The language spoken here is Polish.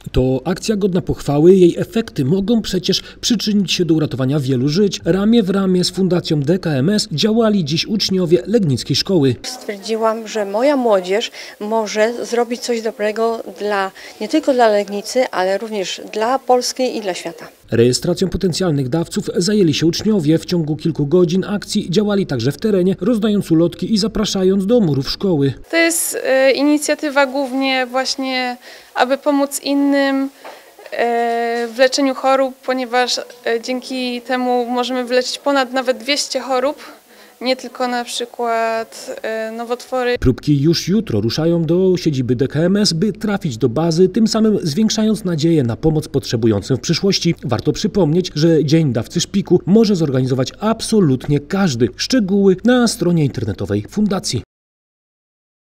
To akcja godna pochwały, jej efekty mogą przecież przyczynić się do uratowania wielu żyć. Ramię w ramię z Fundacją DKMS działali dziś uczniowie Legnickiej Szkoły. Stwierdziłam, że moja młodzież może zrobić coś dobrego nie tylko dla Legnicy, ale również dla Polski i dla świata. Rejestracją potencjalnych dawców zajęli się uczniowie. W ciągu kilku godzin akcji działali także w terenie, rozdając ulotki i zapraszając do murów szkoły. To jest inicjatywa głównie właśnie, aby pomóc innym w leczeniu chorób, ponieważ dzięki temu możemy wyleczyć ponad nawet 200 chorób, nie tylko na przykład nowotwory. Próbki już jutro ruszają do siedziby DKMS, by trafić do bazy, tym samym zwiększając nadzieję na pomoc potrzebującym w przyszłości. Warto przypomnieć, że Dzień Dawcy Szpiku może zorganizować absolutnie każdy. Szczegóły na stronie internetowej Fundacji.